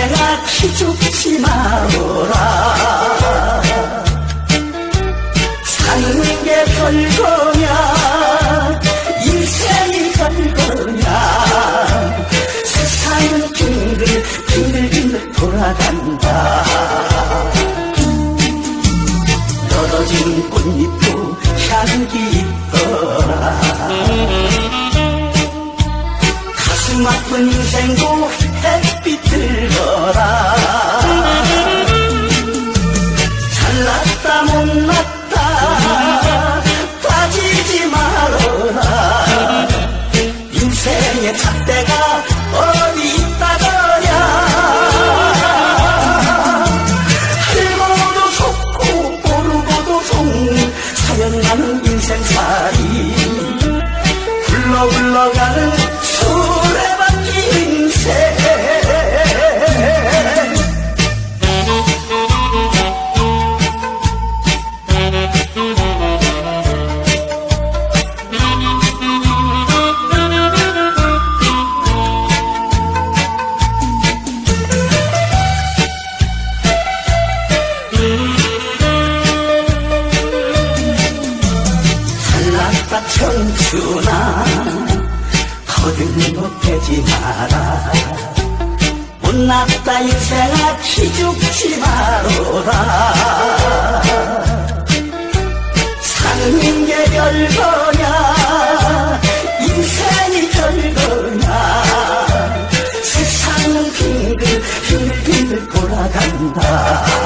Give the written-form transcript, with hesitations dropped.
인생아 기죽지 마오라. 사는 게 별거냐 인생이 별거냐. 세상은 빙글빙글 돌아간다. 떨어진 꽃잎도 향기 있더라. 가슴 아픈 인생도 햇빛 들거라. 잘났다 못났다 따지지 말어라. 인생의 잣대가 어디 있다더냐. 알고도 속고 모르고도 속 사연나는 인생살이 흘러가는 수레바퀴 인생. 잘났다 청춘아 거듭 되지 마라. 못났다 인생아 기죽지 마라. 사는 게 별거냐 인생이 별거냐. 세상은 빙글 돌아간다.